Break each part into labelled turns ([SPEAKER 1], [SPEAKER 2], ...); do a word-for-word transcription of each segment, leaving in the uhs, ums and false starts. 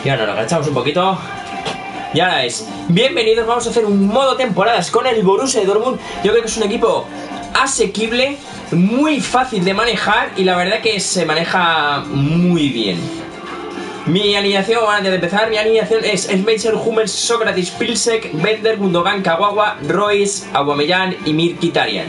[SPEAKER 1] Y ahora nos agachamos un poquito. Y ahora es, bienvenidos, vamos a hacer un modo temporadas con el Borussia Dortmund. Yo creo que es un equipo asequible, muy fácil de manejar y la verdad que se maneja muy bien. Mi alineación, antes de empezar, mi alineación es Schmeichel, Hummels, Sócrates, Pilsek, Bender, Gundogan, Kagawa, Royce, Aubameyang y Mkhitaryan.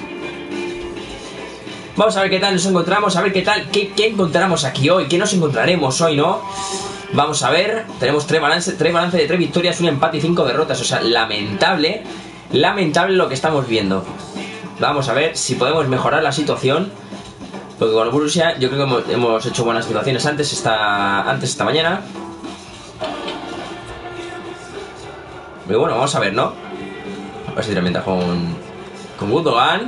[SPEAKER 1] Vamos a ver qué tal nos encontramos, a ver qué tal, qué, qué encontramos aquí hoy, qué nos encontraremos hoy, ¿no? Vamos a ver, tenemos tres balances, tres balances de tres victorias, un empate y cinco derrotas, o sea, lamentable, lamentable lo que estamos viendo. Vamos a ver si podemos mejorar la situación, porque con el Borussia yo creo que hemos, hemos hecho buenas situaciones antes esta, antes esta mañana. Pero bueno, vamos a ver, ¿no? A ver si tremenda con, con Gundogan.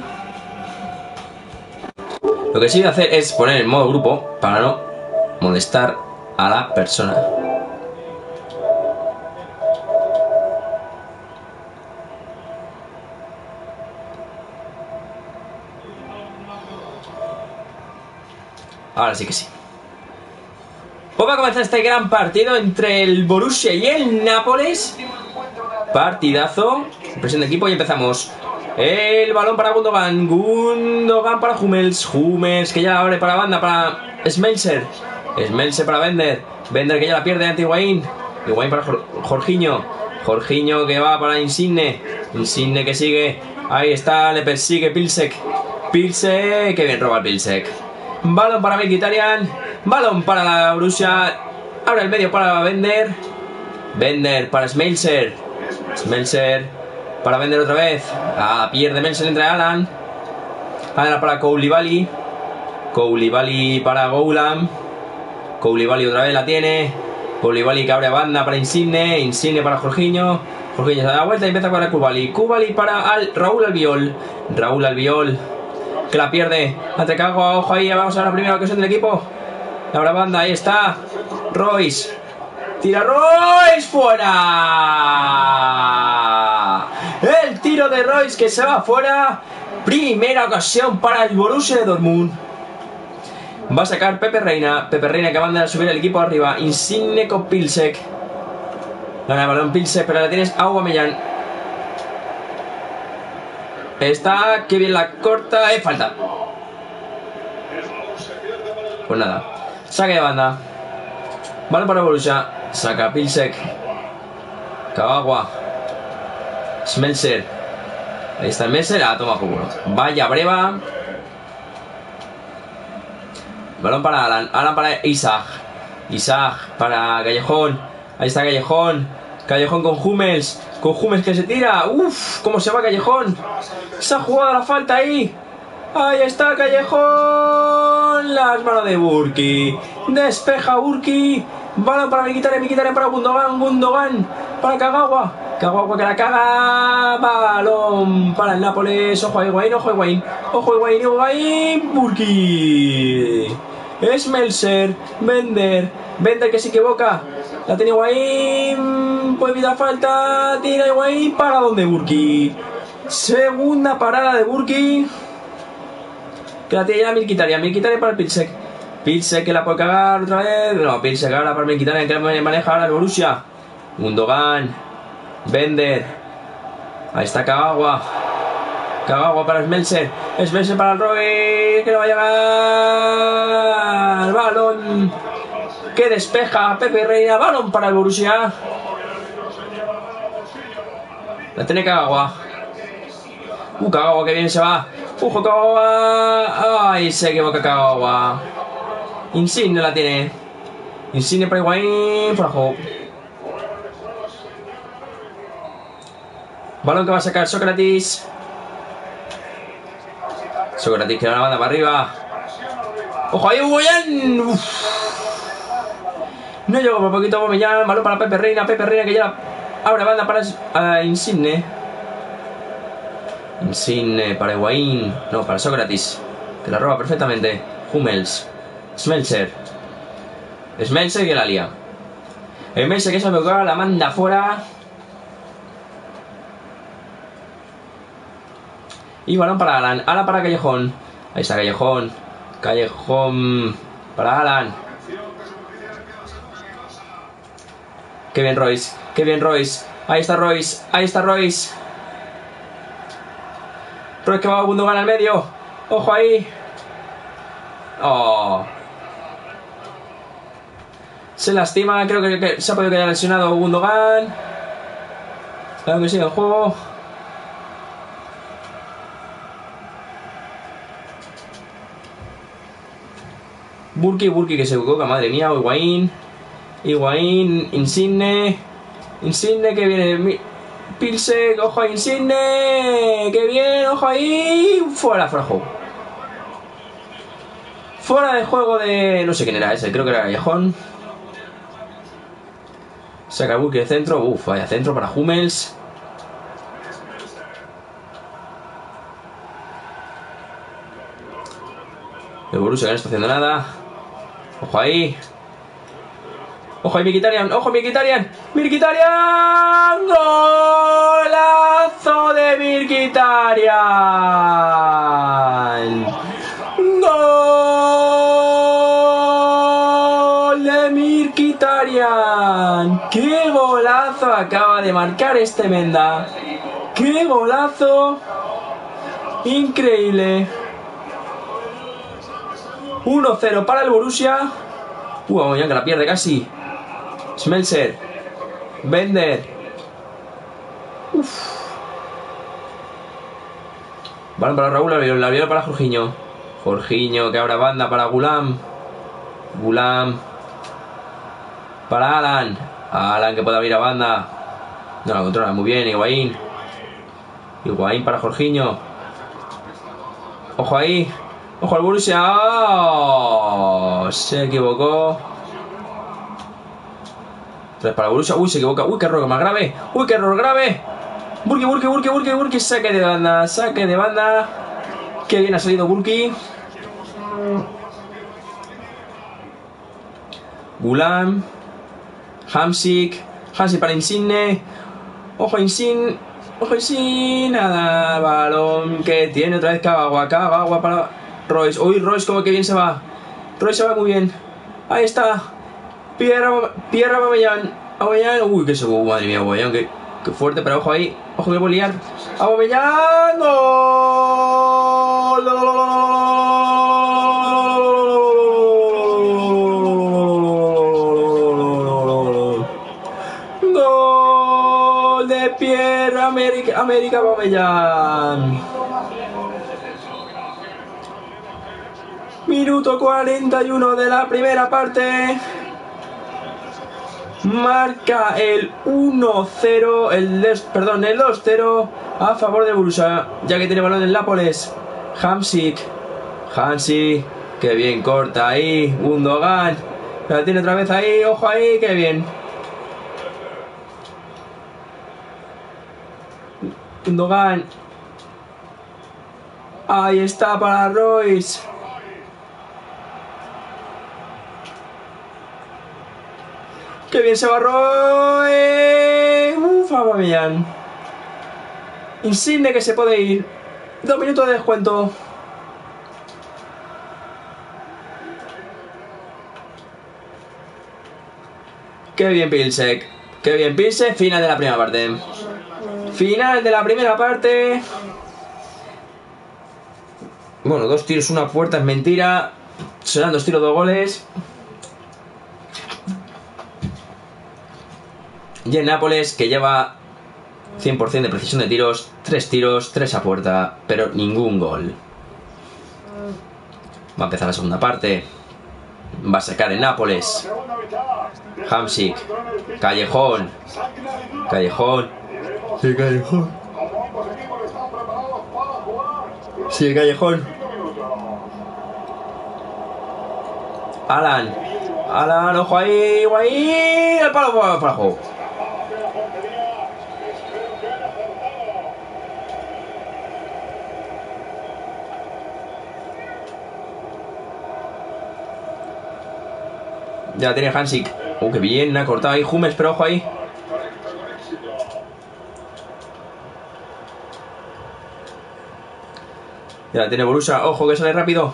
[SPEAKER 1] Lo que sí voy a hacer es poner en modo grupo para no molestar a la persona. Ahora sí que sí. Pues va a comenzar este gran partido entre el Borussia y el Nápoles. Partidazo. Presión de equipo y empezamos. El balón para Gundogan. Gundogan para Hummels. Hummels que ya abre para banda para Schmeichel. Schmeichel para Bender. Bender que ya la pierde ante Higuaín. Higuaín para Jor Jorginho. Jorginho que va para Insigne. Insigne que sigue. Ahí está, le persigue Pilsek. Pilsek, que bien roba el Pilsek. Balón para Mkhitaryan. Balón para la Borussia. Ahora el medio para Bender. Bender para Schmeichel. Schmeichel para Bender otra vez. Ah, pierde Schmeichel entre Alan. Ahora para Koulibaly. Koulibaly para Goulam. Koulibaly otra vez la tiene. Koulibaly que abre banda para Insigne. Insigne para Jorginho. Jorginho se da la vuelta y empieza para Koulibaly. Koulibaly para Al Raúl Albiol. Raúl Albiol que la pierde ante Kagawa. Ojo ahí, vamos a la primera ocasión del equipo. Abre banda, ahí está Royce. Tira Royce fuera. El tiro de Royce que se va fuera. Primera ocasión para el Borussia Dortmund. Va a sacar Pepe Reina. Pepe Reina que manda a subir el equipo arriba. Insigne con Pilsek. Gana el balón Pilsek, pero la tienes Aubameyang. Está, que bien la corta. Eh, falta. Pues nada. Saque de banda. Balón para Borussia. Saca Pilsek. Kagawa. Schmeichel. Ahí está Schmeichel. Ah, toma por uno. Vaya breva. Balón para Alan. Alan para Isaac. Isaac para Callejón. Ahí está Callejón. Callejón con Hummels. Con Hummels que se tira. Uff, cómo se va Callejón. Se ha jugado la falta ahí. Ahí está Callejón. Las manos de Burki. Despeja Burki. Balón para Mkhitaryan. Mkhitaryan para Gundogan. Gundogan para Kagawa. Kagawa que la caga. Balón para el Nápoles. Ojo a Higuaín. Ojo a Higuaín. Ojo a Higuaín. Higuaín. Burki. Schmeichel. Bender. Bender que se equivoca. La tiene Higuaín. Puede evitar falta. Tira Higuaín. Para donde Burki. Segunda parada de Burki. Que la tiene ya Mkhitaryan. Mkhitaryan para el Pilsek. Pilsek que la puede cagar otra vez. No, Pilsek ahora para Mkhitaryan que maneja ahora el Borussia. Gundogan. Bender. Ahí está Kagawa. Kagawa para Schmeichel. Schmeichel para el Roy. Que no va a llegar. Balón que despeja Pepe Reina. Balón para el Borussia. La tiene Kagawa. Uh, Kagawa que bien se va. Ujo Kagawa. Ay, se equivoca Kagawa. Insigne la tiene. Insigne para Higuaín. Por abajo. Balón que va a sacar Sócrates. Sócrates que da la banda para arriba. Ojo ahí, Aubameyang. No llegó por poquito Aubameyang. Balón para Pepe Reina. Pepe Reina que ya abre banda para uh, Insigne. Insigne para Higuaín. No, para Sócrates que la roba perfectamente. Hummels. Schmeichel. Schmeichel que la lía. Schmeichel que se me la manda fuera. Y balón para Alan. Alan para Callejón. Ahí está Callejón. Callejón para Alan. Qué bien Royce, qué bien Royce. Ahí está Royce, ahí está Royce. Royce que va a Gundogan al medio. Ojo ahí. Oh. Se lastima, creo que, que se ha podido quedar lesionado Gundogan. Claro que sigue el juego. Burki, Burki que se equivoca, madre mía. Higuaín. Higuaín, Insigne. Insigne que viene. Pilsek, ojo ahí, Insigne. Que bien, ojo ahí. Fuera, fuera de juego. Fuera de juego de. No sé quién era ese, creo que era Callejón. Saca Burki de centro. Uf, vaya centro para Hummels. El Borussia que no está haciendo nada. Ojo ahí. Ojo ahí, Mkhitaryan. Ojo, Mkhitaryan. Mkhitaryan. Golazo de Mkhitaryan. Gol de Mkhitaryan. Qué golazo acaba de marcar este Menda. Qué golazo. Increíble. uno cero para el Borussia. Uh, ya que la pierde casi. Schmelzer. Bender. Uf. Balón para Raúl, la viola para Jorginho. Jorginho que abra banda para Gulam. Gulam. Para Alan. Alan que puede abrir a banda. No la controla muy bien. Higuaín. Higuaín para Jorginho. Ojo ahí. Ojo al Borussia. Oh, se equivocó. Tres para el Borussia. Uy, se equivoca. Uy, qué error más grave. Uy, qué error grave. Burki, Burki, Burki, Burki, Burki. Saque de banda. Saque de banda. Qué bien ha salido Burki. Gulam. Hamsik. Hamsik para Insigne. Ojo Insigne. Ojo Insigne. Nada. Balón que tiene otra vez Kagawa. Kagawa para Royce. Uy, Royce como que bien se va. Royce se va muy bien. Ahí está. Pierre Pierre Aubameyang. Aubameyang. Uy, que se va. Madre mía, Aubameyang. Que, que fuerte, pero ojo ahí. Ojo que voy a liar. Aubameyang. ¡Gol! Gol de Pierre América América Aubameyang. Minuto cuarenta y uno de la primera parte. Marca el uno cero, el des, perdón, el dos cero a favor de Borussia, ya que tiene balón en Nápoles. Hamsik. Hamsik, que bien corta ahí. Gundogan, la tiene otra vez ahí, ojo ahí, que bien. Gundogan. Ahí está para Royce. ¡Qué bien se barró! Eh... Uf, Aubameyang. Insigne que se puede ir. Dos minutos de descuento. ¡Qué bien Pilsek! ¡Qué bien Pilsek! Final de la primera parte. Final de la primera parte. Bueno, dos tiros, una puerta, es mentira. Serán dos tiros, dos goles. Y el Nápoles que lleva cien por ciento de precisión de tiros, tres tiros, tres a puerta, pero ningún gol. Va a empezar la segunda parte. Va a sacar el Nápoles. Hamsik. Callejón. Callejón. Sí, Callejón. Sí, Callejón. Alan. Alan, ojo ahí, ahí. El palo para el juego. Ya tiene Hamsik. Uh, que bien, ha cortado ahí Hummels, pero ojo ahí. Ya tiene Borussia, ojo que sale rápido.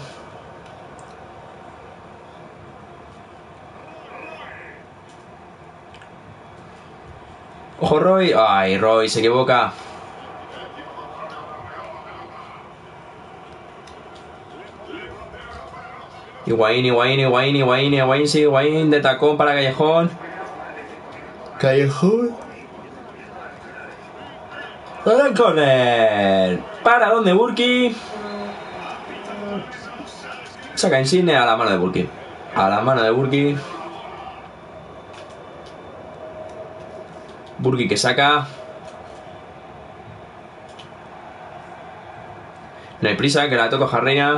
[SPEAKER 1] Ojo Roy. Ay, Roy se equivoca. Higuaín, Higuaín, Higuaín, Higuaín, Higuaín, sí, Higuaín de tacón para Callejón. Callejón. Para el córner. Para donde Burki. Saca Insigne a la mano de Burki. A la mano de Burki. Burki que saca. No hay prisa, que la toca Jarreina.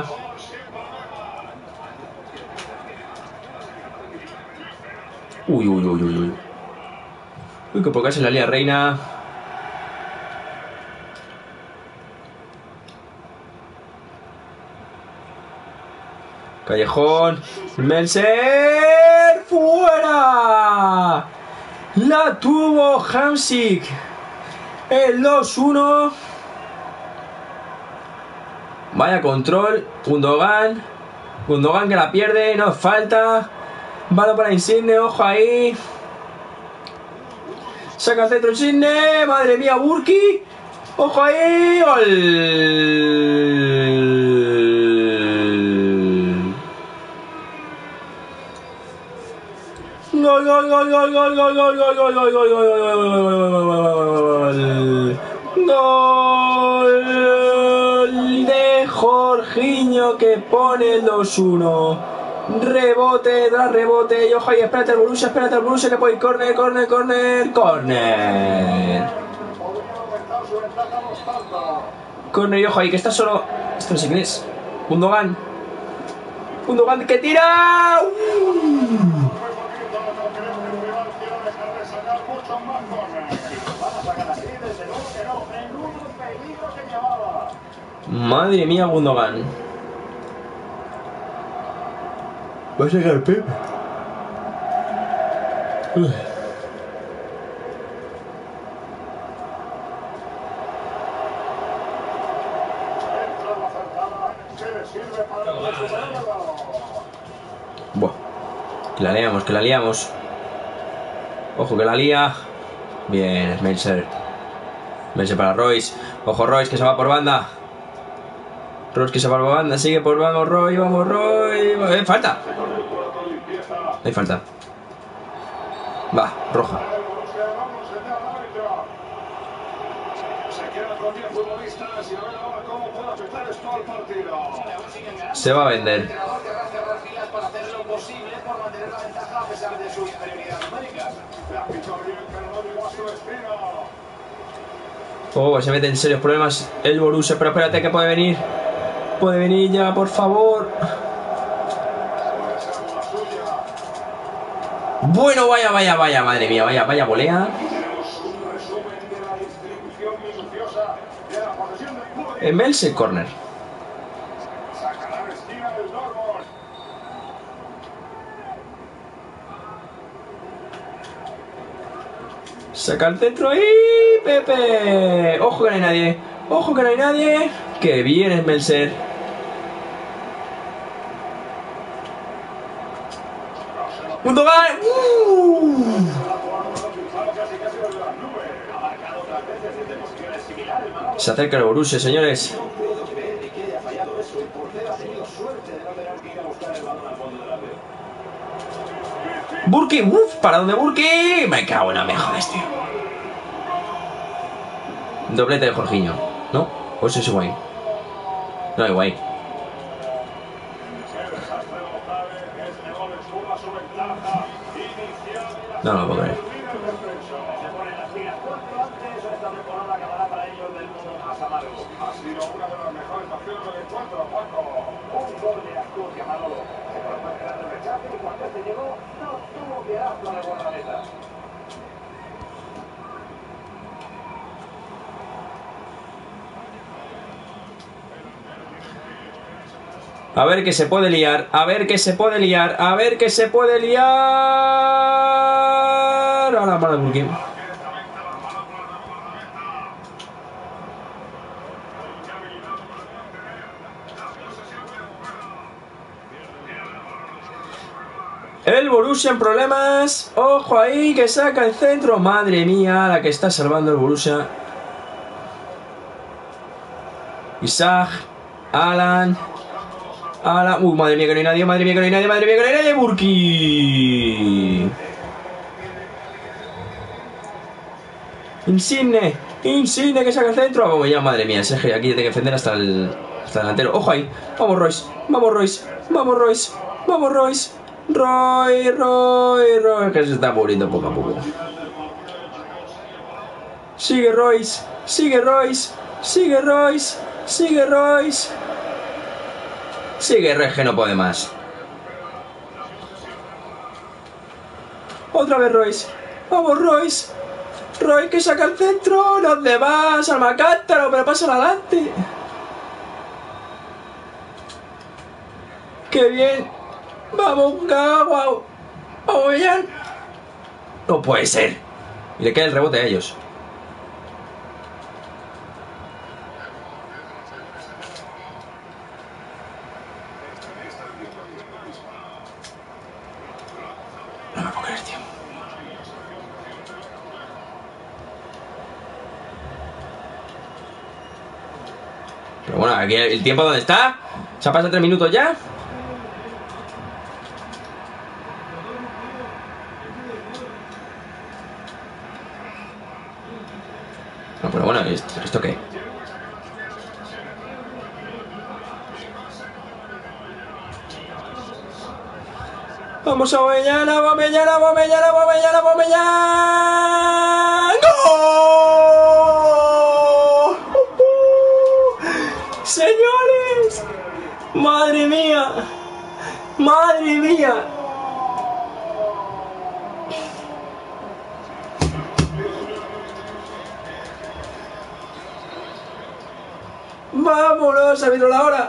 [SPEAKER 1] Uy, uy, uy, uy, uy. Uy, que poca se la lía Reina. Callejón. Melser. ¡Fuera! La tuvo Hamsik. El dos uno. Vaya control. Gundogan. Gundogan que la pierde. No falta. Balón para Insigne. Ojo ahí. Saca el centro Insigne. Madre mía, Burki. Ojo ahí. Gol. Gol, gol, gol, gol, gol, gol, gol, gol, gol, gol, gol, gol, gol de Jorginho que pone el dos uno. Rebote tras rebote. Y ojo ahí, espérate el Borussia, espérate el Borussia que puede ir. Corner, corner, corner, corner. Corner y ojo ahí, que está solo. Esto no sé quién es. Gundogan. Gundogan que tira. Uh. Madre mía, Gundogan. Va a sacar Pepe. Uy. Buah. Que la liamos, que la liamos. Ojo que la lía. Bien, Melser. Melser para Royce. Ojo Royce que se va por banda. Royce que se va por banda. Sigue por banda. Roy, vamos Roy. Eh, falta. Hay falta. Va, roja. Se va a vender. Oh, se mete en serios problemas el Borussia, pero espérate que puede venir. Puede venir ya, por favor. Bueno, vaya, vaya, vaya, madre mía, vaya, vaya volea. En Melser corner. Saca el centro y Pepe. Ojo que no hay nadie. Ojo que no hay nadie. Que bien es Melser. Gundogan. Uh. Se acerca el Borussia, señores. Burki, uff, ¿para dónde Burki? Me cago en la mejor, tío. Doblete de Jorginho, ¿no? O eso es Higuaín. No, Higuaín. No, no lo puedo creer. A ver que se puede liar, a ver que se puede liar, a ver que se puede liar. A la mano de Burki. El Borussia en problemas. Ojo ahí que saca el centro. Madre mía, la que está salvando el Borussia. Isaac. Alan. Alan. Uh, madre mía que no hay nadie. Madre mía que no hay nadie. Madre mía que no hay nadie. Burki. Insigne. Insigne que saca el centro. Vamos ya, madre mía. Sergio, aquí tiene que defender hasta el, hasta el delantero. Ojo ahí. Vamos, Royce. Vamos, Royce. Vamos, Royce. Vamos, Royce. Roy, Roy, Roy, que se está muriendo poco a poco. Sigue Royce, sigue Royce, sigue Royce, sigue Royce. Sigue Royce que no puede más. Otra vez Royce. Vamos Royce. Roy que saca el centro. ¿Dónde vas? Al Macántaro, pero pasa adelante. Qué bien. Vamos, Gawa. Oyan. No puede ser. Y le queda el rebote a ellos. No me puedo creer, tío. Pero bueno, aquí el tiempo ¿dónde está? ¿Se ha pasado tres minutos ya? No, pero bueno, ¿esto, ¿esto qué? Vamos a Bomellana, Bomellana, Bomellana, Bomellana, Bomellana. ¡Gol! ¡Señores! ¡Madre mía! ¡Madre mía! ¡Vámonos! ¡Ha habido la hora!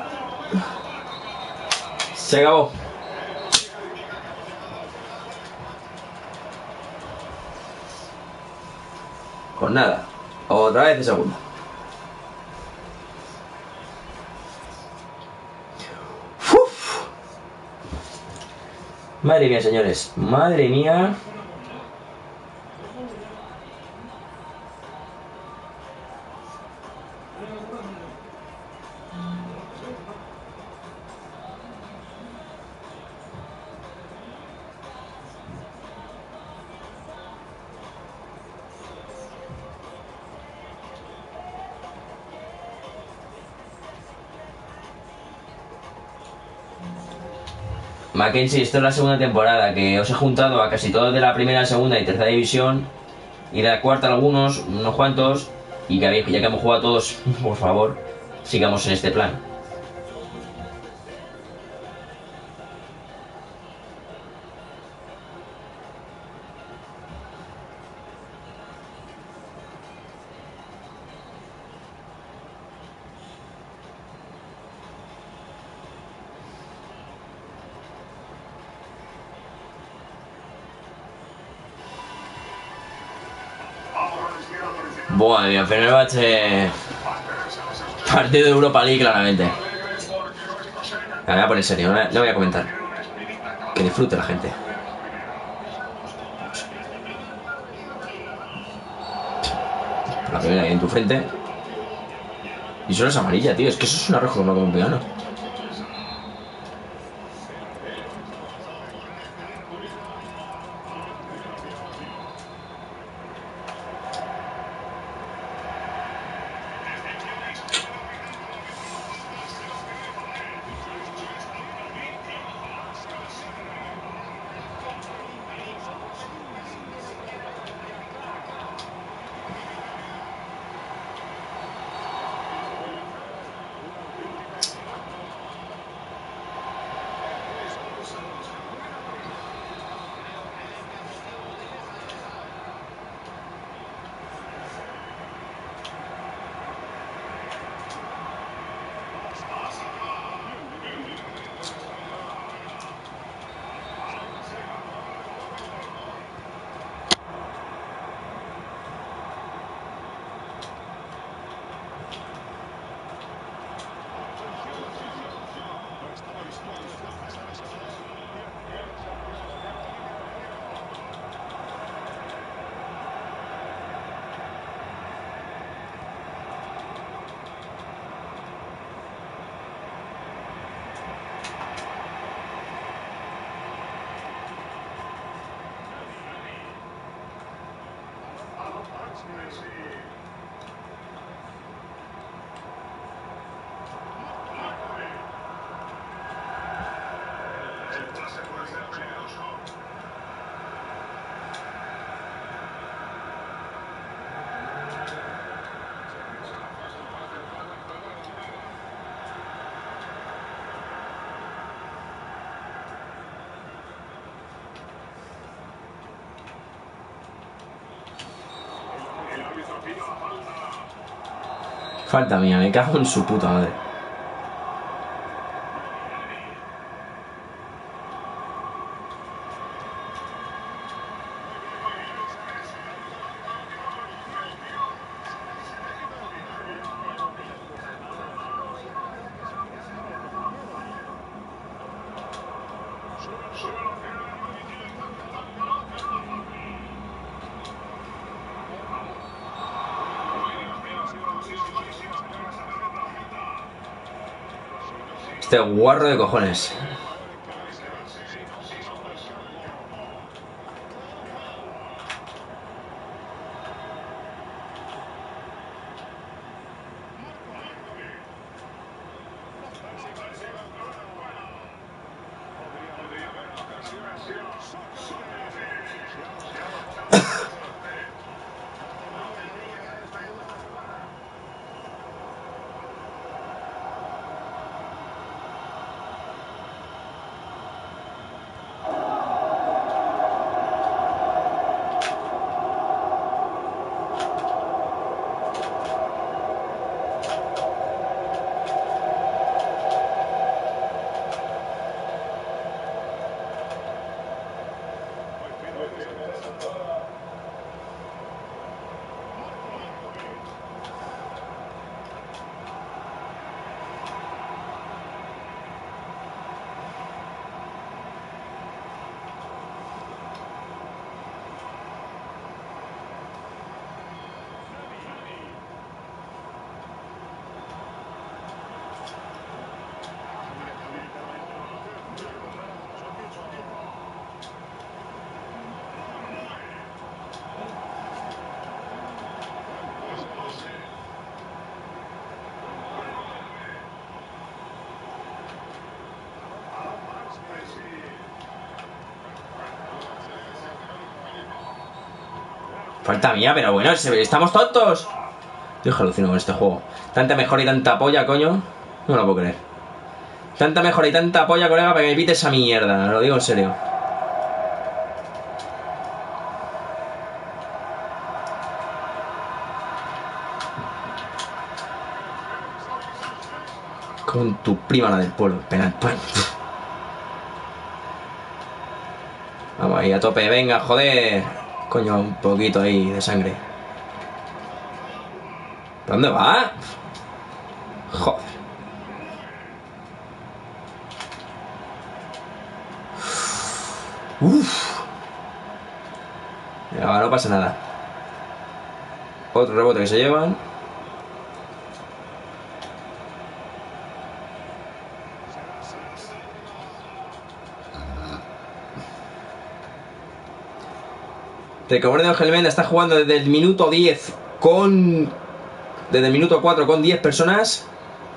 [SPEAKER 1] Se acabó. Pues nada, otra vez de segunda. ¡Uf! Madre mía, señores. Madre mía. Mackenzie, esto es la segunda temporada que os he juntado a casi todos de la primera, segunda y tercera división y de la cuarta algunos, unos cuantos, y que ya que hemos jugado todos, por favor, sigamos en este plan. Buah, mi Fenerbahce. Partido de Europa League, claramente. Me voy a poner serio, no, no voy a comentar. Que disfrute la gente. La primera ahí en tu frente. Y solo es amarilla, tío. Es que eso es una roja como un piano. Falta mía, me cago en su puta madre. Este guarro de cojones. Falta mía, pero bueno, estamos tontos. Yo alucino con este juego. Tanta mejora y tanta polla, coño. No lo puedo creer. Tanta mejora y tanta polla, colega, para que me evite esa mierda. Lo digo en serio. Con tu prima, la del pueblo. Penal. Vamos ahí a tope, venga, joder. Coño, un poquito ahí de sangre. ¿Para dónde va? Joder. Uff. No, no pasa nada. Otro rebote que se llevan. Recobro de Ángel Menda está jugando desde el minuto diez con... Desde el minuto cuatro con diez personas.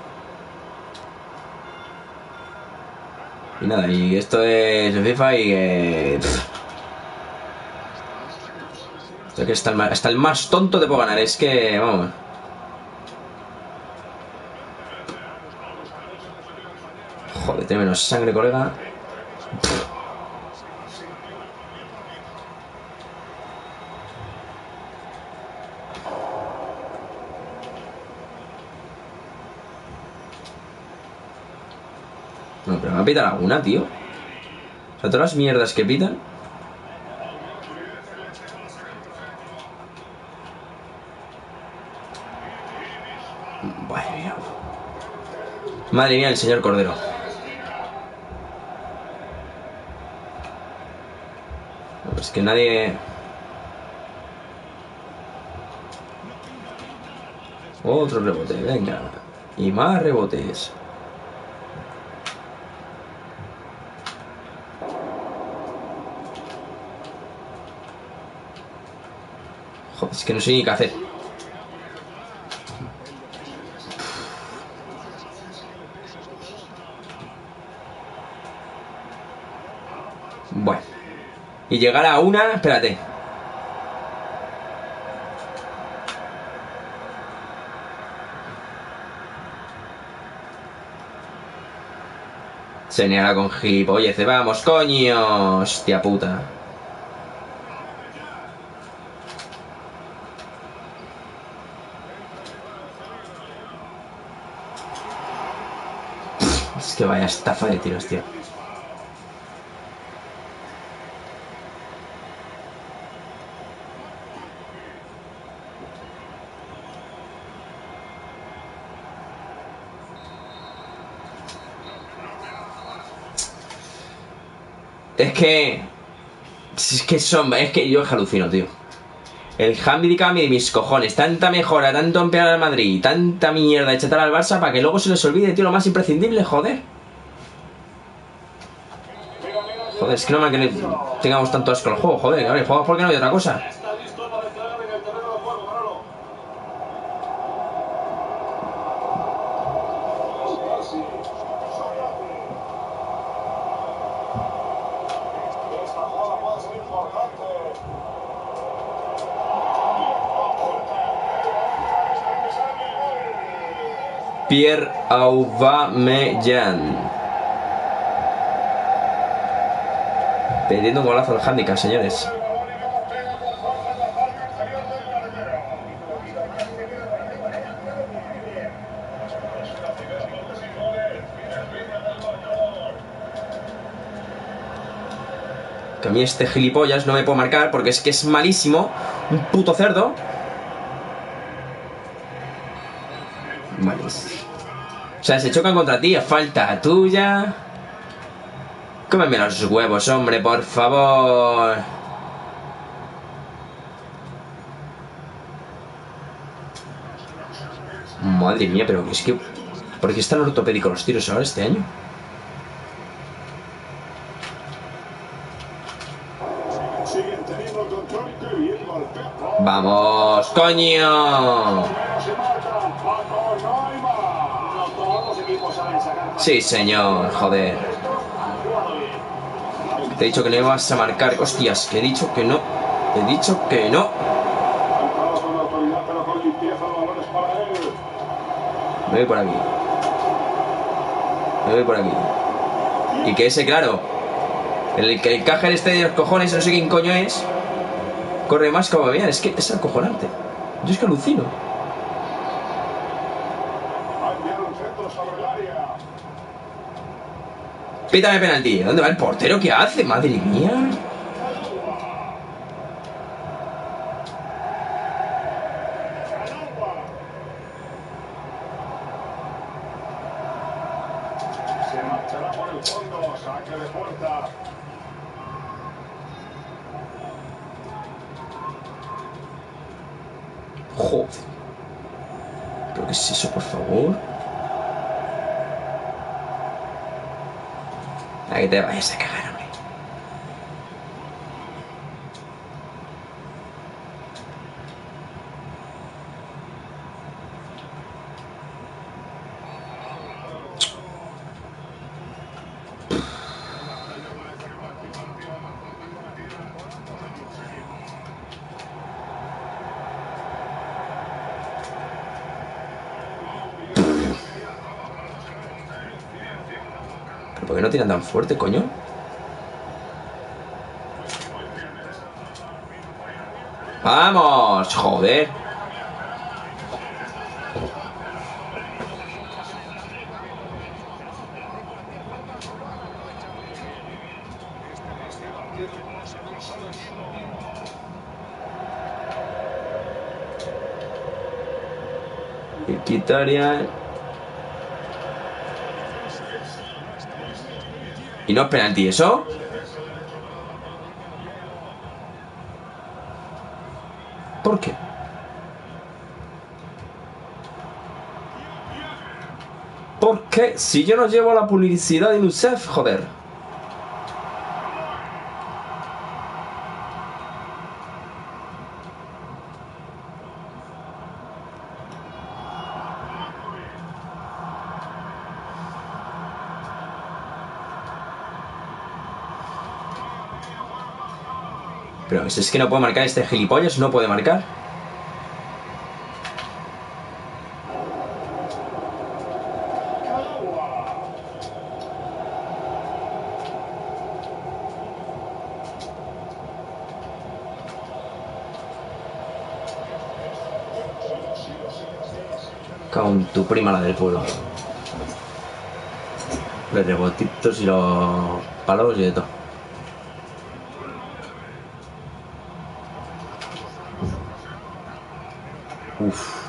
[SPEAKER 1] Y nada, y esto es FIFA y que... Esto que hasta el, hasta el más tonto te puedo ganar, es que... Vamos. Joder, tiene menos sangre, colega. No, pero me va a pitar alguna, tío. O sea, todas las mierdas que pitan. Madre mía. Madre mía, el señor Cordero. No, es que nadie... Otro rebote, venga. Y más rebotes. Joder, es que no sé ni qué hacer. Bueno. Y llegar a una... Espérate. Señala con gilipolleces. Vamos, coño. Hostia puta. Es que vaya estafa de tiros, tío. Es que... Es que son... Es que yo alucino, tío. El handicap de mis cojones. Tanta mejora, tanto empeorar al Madrid, tanta mierda echar al Barça para que luego se les olvide, tío, lo más imprescindible, joder. Joder, es que no me que tengamos tanto asco al juego, joder, a ver, juegos porque no hay otra cosa. Pierre Aubameyang. Perdiendo un golazo al handicap, señores. Que a mí este gilipollas no me puedo marcar porque es que es malísimo. Un puto cerdo. Malísimo. O sea, se chocan contra ti, falta tuya. Cómeme los huevos, hombre, por favor. Madre mía, pero es que... ¿Por qué están ortopédicos los tiros ahora este año? ¡Vamos, coño! Sí, señor, joder. Te he dicho que no ibas a marcar. Hostias, que he dicho que no. He dicho que no. Me voy por aquí. Me voy por aquí. Y que ese, claro, el que el cajer este de los cojones, no sé quién coño es, corre más como bien. Es que es acojonante. Yo es que alucino. Pítame penalti. ¿Dónde va el portero? ¿Qué hace? Madre mía. Se marchará por el fondo. Saque de puerta. Joder. ¿Pero qué es eso, por favor? A que te vayas a cagar, hombre. ¿Pero por qué no tiran tan fuerte, coño? ¡Vamos! ¡Joder! Quitaria. Y no es penalti, ¿eso? ¿Por qué? ¿Por qué? Si yo no llevo la publicidad de UNICEF, joder. Pero es que no puede marcar este gilipollas, no puede marcar. Con tu prima, la del pueblo. Los rebotitos y los palos y de todo. Uff.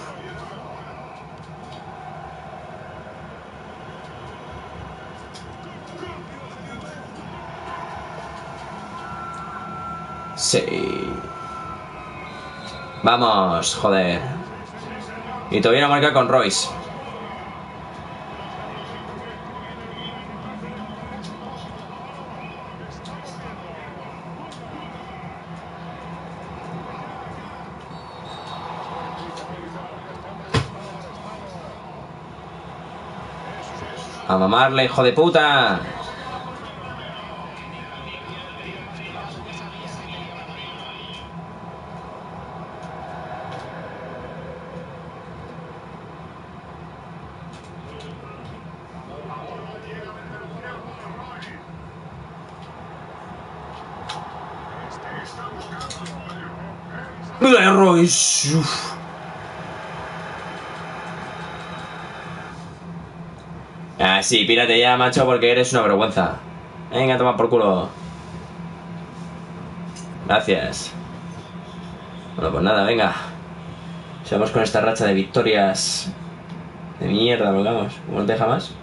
[SPEAKER 1] Sí. Vamos, joder. Y todavía no marca con Royce. A mamarle, hijo de puta. Royce. Uf. Ah, sí, pírate ya, macho, porque eres una vergüenza. Venga, toma por culo. Gracias. Bueno, pues nada, venga. Sigamos con esta racha de victorias de mierda, lo vamos. ¿Cómo nos deja más?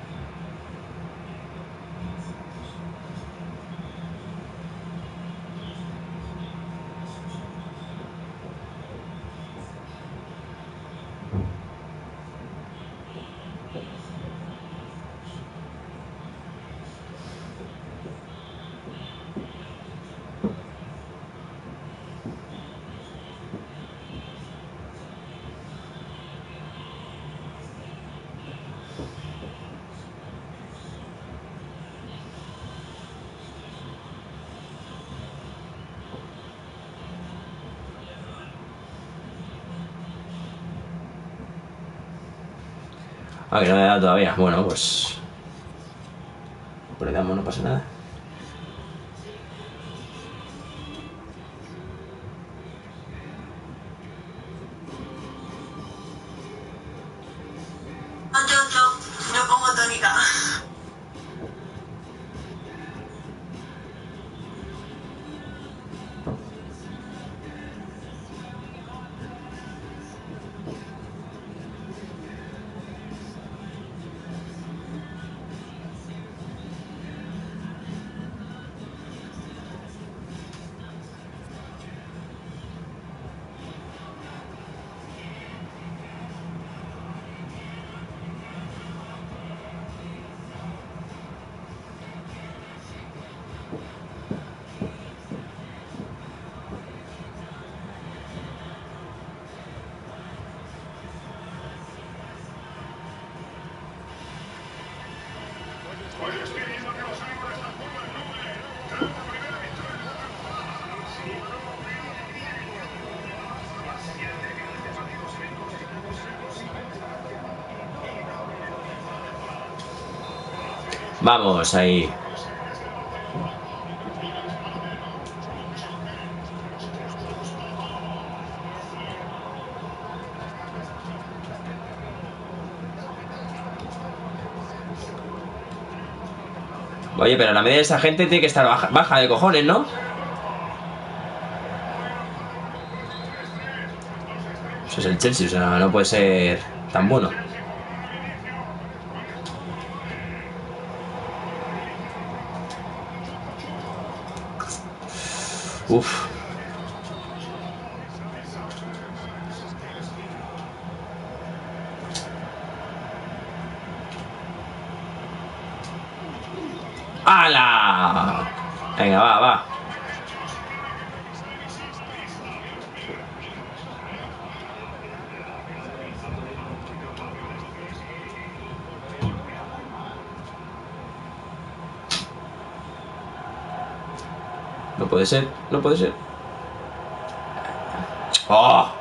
[SPEAKER 1] Ah, que no me ha dado todavía. Bueno, pues... Pues le damos, no pasa nada.
[SPEAKER 2] Yo pongo tónica.
[SPEAKER 1] Vamos, ahí. Oye, pero la media de esa gente tiene que estar baja, baja de cojones, ¿no? Eso es el Chelsea, o sea, no puede ser tan bueno. Uf. ¡Hala! Venga, va, va. No puede ser, no puede ser. ¡Oh!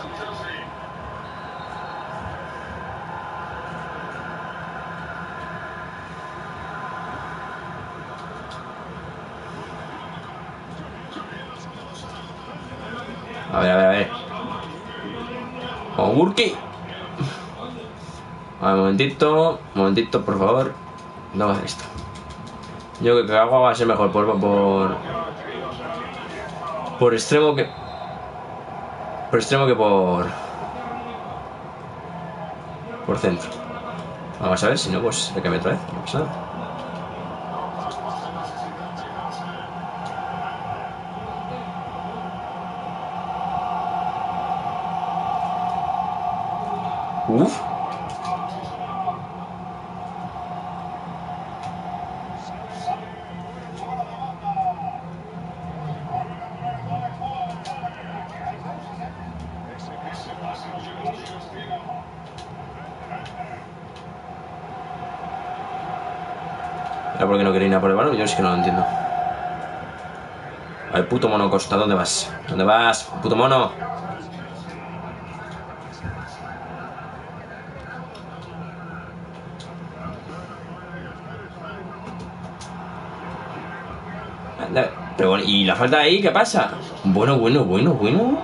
[SPEAKER 1] A ver, a ver, a ver. Con Gurki. A ver, un momentito. Un momentito, por favor. No va a hacer esto. Yo creo que agua va a ser mejor por, por. Por extremo que. Por extremo que por. Por centro. Vamos a ver, si no, pues hay que meter otra vez. No pasa nada. Uf. ¿Era porque no quería ir a por el balón? Yo sí que no lo entiendo. A ver, puto mono Costa, ¿dónde vas? ¿Dónde vas, puto mono? Pero bueno, ¿y la falta de ahí qué pasa? Bueno, bueno, bueno, bueno.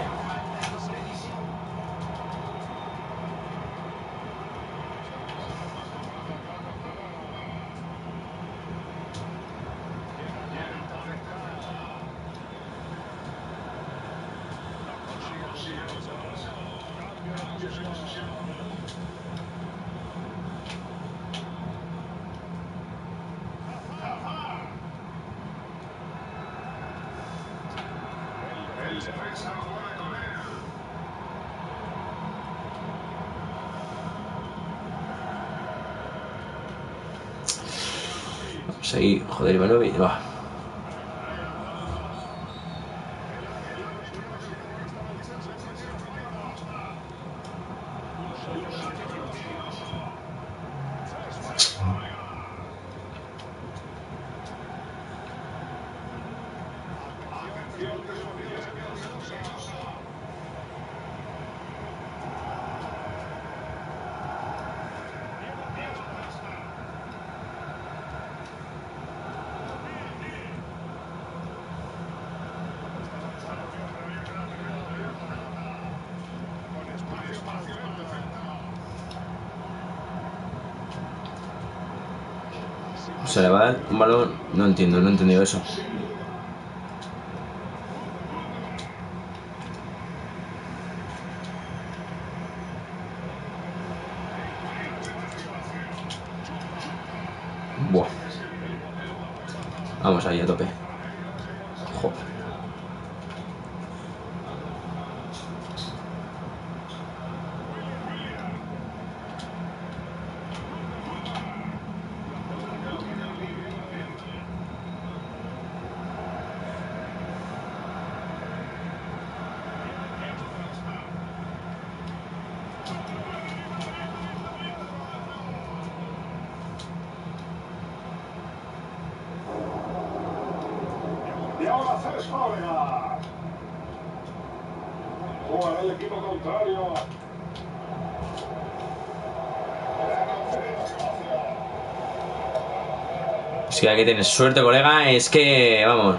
[SPEAKER 1] Vamos ahí, joder, Ivanovic, va. Se le va a dar un balón. No entiendo, no he entendido eso. Buah. Vamos ahí a tope. Joder.
[SPEAKER 3] Y ahora Cés Fábregas. Juega el equipo contrario.
[SPEAKER 1] Es que hay que tener suerte, colega. Es que, vamos.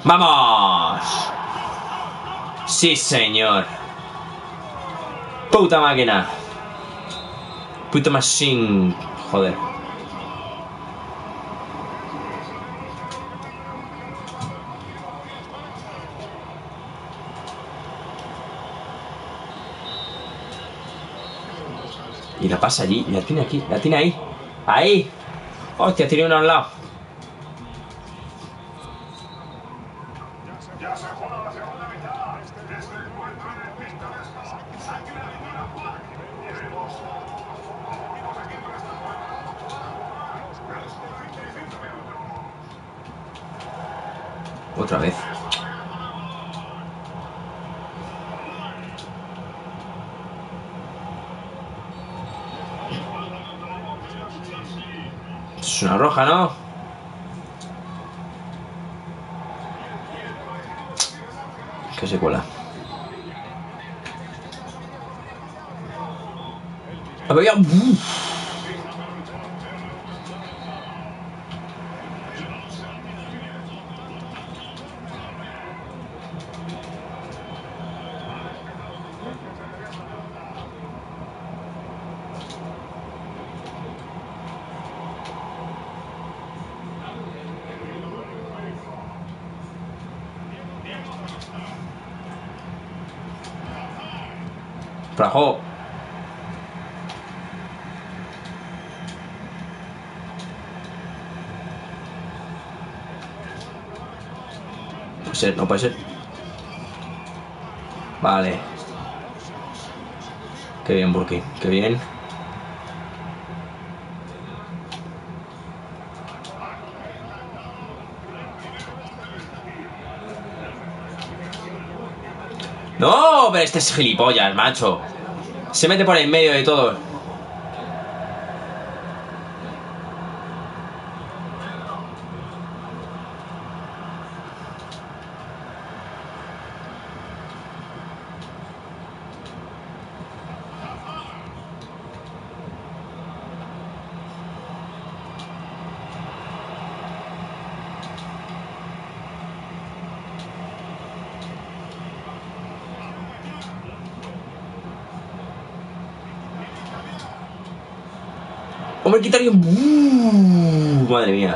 [SPEAKER 1] ¡Vamos! Sí, señor. Puta máquina. Puta machine. Joder. Y la pasa allí, y la tiene aquí, la tiene ahí. ¡Ahí! ¡Hostia, tiene uno al lado!
[SPEAKER 3] Ya se juega la segunda mitad. Este encuentro en el pintoresco Sangre Laguna Park. Llevemos equipos aquí por esta zona.
[SPEAKER 1] Otra vez. Es una roja, ¿no? Que se cuela. A ver, ya. Uf. Frajo. No puede ser, no puede ser. Vale. Qué bien, Burki, qué bien. No, pero este es gilipollas, macho. Se mete por el medio de todo. Hombre, quitar bien. Uh, madre mía.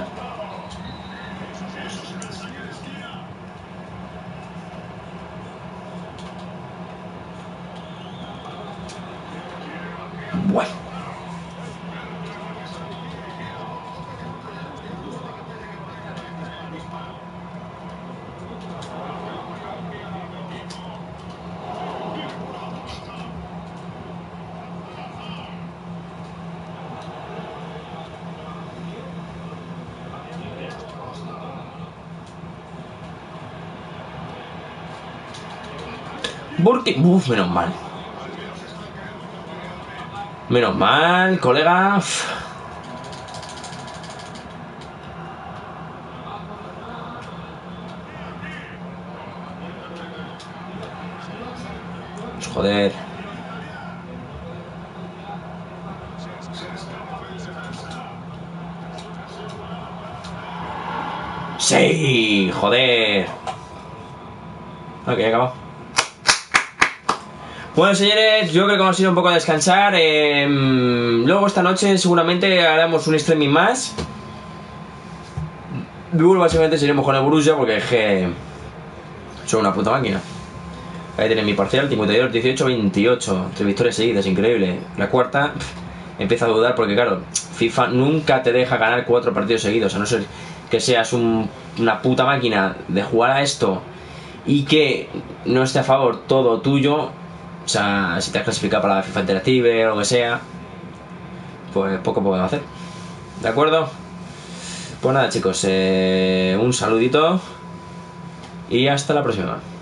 [SPEAKER 1] Bueno. Burki. Uf, menos mal. Menos mal, colega. Joder. Sí, joder. Ok, acabado. Bueno, señores, yo creo que vamos a ir un poco a descansar. eh, Luego esta noche seguramente haremos un streaming más. Luego básicamente seguiremos con el Borussia porque es que son una puta máquina. Ahí tenéis mi parcial, cincuenta y dos, dieciocho, veintiocho. Tres victorias seguidas, increíble. La cuarta, pff, empieza a dudar porque claro, FIFA nunca te deja ganar cuatro partidos seguidos, a no ser que seas un, una puta máquina de jugar a esto y que no esté a favor todo tuyo. O sea, si te has clasificado para la FIFA Interactive o lo que sea, pues poco podemos hacer. ¿De acuerdo? Pues nada, chicos, eh, un saludito y hasta la próxima.